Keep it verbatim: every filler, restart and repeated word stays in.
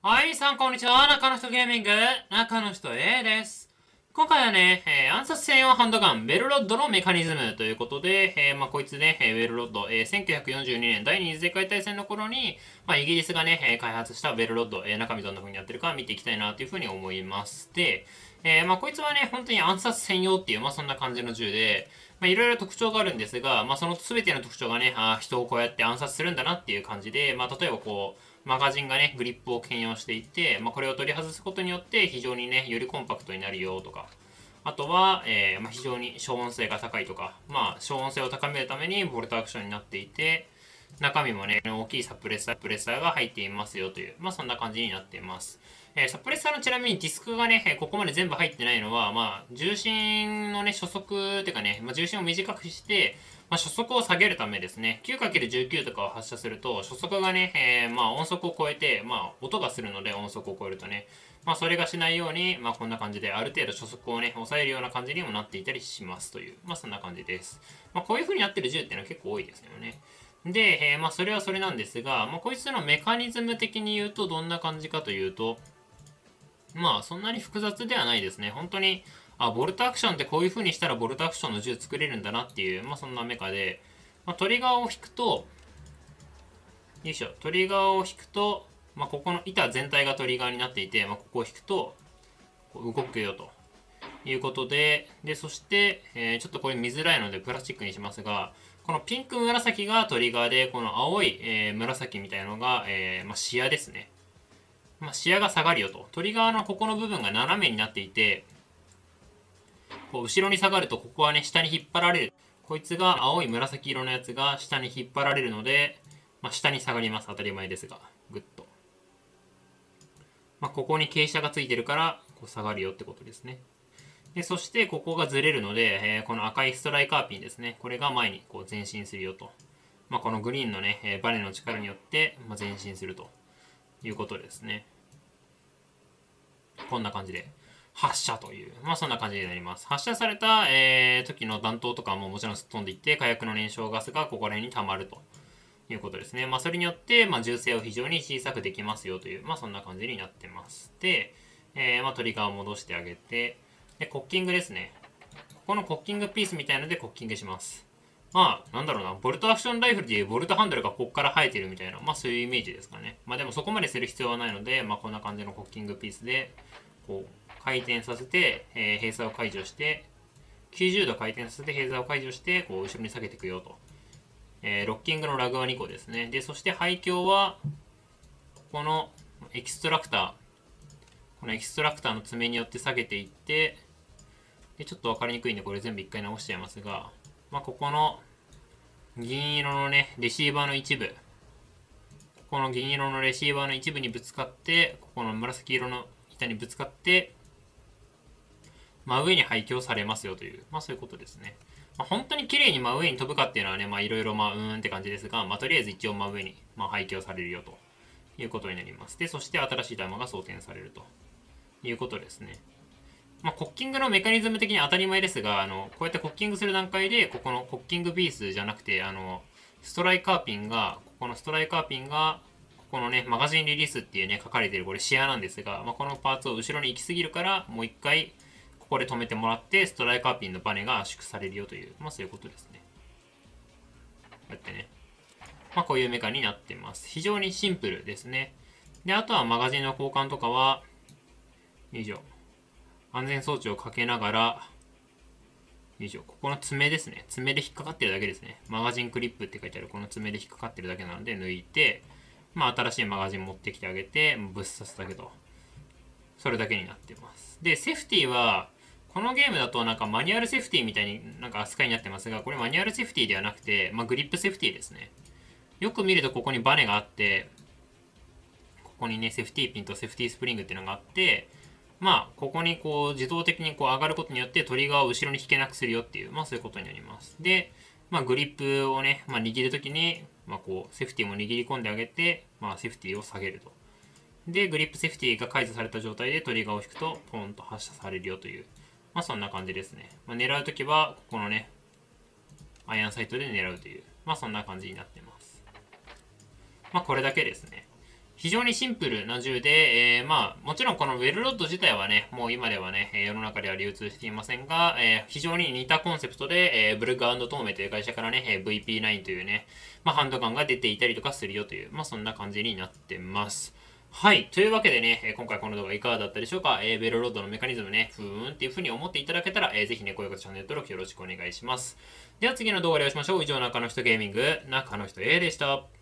はい、さんこんにちは。中の人ゲーミング、中の人 A です。今回はね、えー暗殺専用ハンドガン、ベルロッドのメカニズムということで、えーまあ、こいつね、えーベルロッド、えーせんきゅうひゃくよんじゅうにねん第二次世界大戦の頃に、まあ、イギリスがね、えー開発したベルロッド、えー中身どんな風にやってるか見ていきたいなという風に思います。で、えーまあ、こいつはね、本当に暗殺専用っていう、まあ、そんな感じの銃で、まあ、いろいろ特徴があるんですが、まあ、その全ての特徴がね、あ人をこうやって暗殺するんだなっていう感じで、まあ、例えばこう、マガジンがね、グリップを兼用していて、まあ、これを取り外すことによって非常にね、よりコンパクトになるよとか、あとは、えーまあ、非常に消音性が高いとか、まあ、消音性を高めるためにボルトアクションになっていて、中身もね、大きいサプレッサー、プレッサーが入っていますよという、まあそんな感じになっています。えー、サプレッサーのちなみにディスクがね、ここまで全部入ってないのは、まあ、重心のね、初速っていうかね、まあ、重心を短くして、まあ、初速を下げるためですね。きゅうかけるじゅうきゅう とかを発射すると、初速がね、えー、まあ音速を超えて、まあ音がするので音速を超えるとね、まあそれがしないように、まあこんな感じである程度初速をね、抑えるような感じにもなっていたりしますという、まあそんな感じです。まあこういう風になってる銃っていうのは結構多いですよね。で、えー、まあそれはそれなんですが、まあこいつのメカニズム的に言うとどんな感じかというと、まあそんなに複雑ではないですね。本当に、あ、ボルトアクションってこういう風にしたらボルトアクションの銃作れるんだなっていう、まあそんなメカで、まあ、トリガーを引くと、よいしょ、トリガーを引くと、まあここの板全体がトリガーになっていて、まあここを引くと、動くよということで、で、そして、えー、ちょっとこれ見づらいのでプラスチックにしますが、このピンク紫がトリガーで、この青い、えー、紫みたいなのが、えーまあ、視野ですね。まあ、視野が下がるよと。トリガーのここの部分が斜めになっていて、こう後ろに下がるとここはね、下に引っ張られる。こいつが青い紫色のやつが下に引っ張られるので、まあ、下に下がります。当たり前ですが。ぐっと。まあ、ここに傾斜がついてるから、こう下がるよってことですね。で、そしてここがずれるので、えー、この赤いストライカーピンですね。これが前にこう前進するよと。まあ、このグリーンのね、えー、バネの力によって、まあ、前進するということですね。こんな感じで。発射という、まあそんな感じになります。発射された、えー、時の弾頭とかももちろんすっ飛んでいって、火薬の燃焼ガスがここら辺に溜まるということですね。まあそれによって、まあ銃声を非常に小さくできますよという、まあそんな感じになってます。で、えー、まあトリガーを戻してあげて、で、コッキングですね。ここのコッキングピースみたいのでコッキングします。まあ、なんだろうな、ボルトアクションライフルでいうボルトハンドルがここから生えてるみたいな、まあそういうイメージですかね。まあでもそこまでする必要はないので、まあこんな感じのコッキングピースで、こう、回転させて、えー、閉鎖を解除して、きゅうじゅうど回転させて閉鎖を解除して、こう、後ろに下げていくよと。えー、ロッキングのラグはにこですね。で、そして廃墟は、このエキストラクター、このエキストラクターの爪によって下げていって、で、ちょっと分かりにくいんで、これ全部一回直しちゃいますが、まあ、ここの銀色のね、レシーバーの一部、ここの銀色のレシーバーの一部にぶつかって、ここの紫色の板にぶつかって、真上に廃墟されますよという、まあそういうことですね。まあ、本当に綺麗に真上に飛ぶかっていうのはね、まあいろいろまあうーんって感じですが、まあとりあえず一応真上に、まあ、廃墟されるよということになります。で、そして新しい弾が装填されるということですね。まあコッキングのメカニズム的に当たり前ですが、あの、こうやってコッキングする段階で、ここのコッキングピースじゃなくて、あの、ストライカーピンが、ここのストライカーピンが、ここのね、マガジンリリースっていうね、書かれてるこれシアなんですが、まあ、このパーツを後ろに行き過ぎるから、もう一回、ここで止めてもらって、ストライカーピンのバネが圧縮されるよという、まあそういうことですね。こうやってね。まあこういうメカになってます。非常にシンプルですね。で、あとはマガジンの交換とかは、以上。安全装置をかけながら、以上。ここの爪ですね。爪で引っかかってるだけですね。マガジンクリップって書いてあるこの爪で引っかかってるだけなので抜いて、まあ新しいマガジン持ってきてあげて、ぶっ刺すだけと。それだけになってます。で、セーフティーは、このゲームだとなんかマニュアルセーフティーみたいになんか扱いになってますが、これマニュアルセーフティーではなくて、まあ、グリップセーフティーですね。よく見るとここにバネがあって、ここにね、セーフティーピンとセーフティースプリングっていうのがあって、まあ、ここにこう自動的にこう上がることによってトリガーを後ろに引けなくするよっていう、まあそういうことになります。で、まあグリップをね、まあ握るときに、まあこう、セーフティーも握り込んであげて、まあセーフティーを下げると。で、グリップセーフティーが解除された状態でトリガーを引くと、ポンと発射されるよという、まあそんな感じですね。まあ、狙うときは、ここのね、アイアンサイトで狙うという、まあそんな感じになってます。まあこれだけですね。 非常にシンプルな銃で、えー、まあ、もちろんこのウェルロッド自体はね、もう今ではね、世の中では流通していませんが、えー、非常に似たコンセプトで、えー、ブルック&トーメという会社からね、ブイピーナイン というね、まあ、ハンドガンが出ていたりとかするよという、まあ、そんな感じになってます。はい。というわけでね、今回この動画いかがだったでしょうか。えー、ベルロッドのメカニズムね、ふーんっていう風に思っていただけたら、えー、ぜひね、高評価とチャンネル登録よろしくお願いします。では次の動画でお会いしましょう。以上、中の人ゲーミング、中の人 A でした。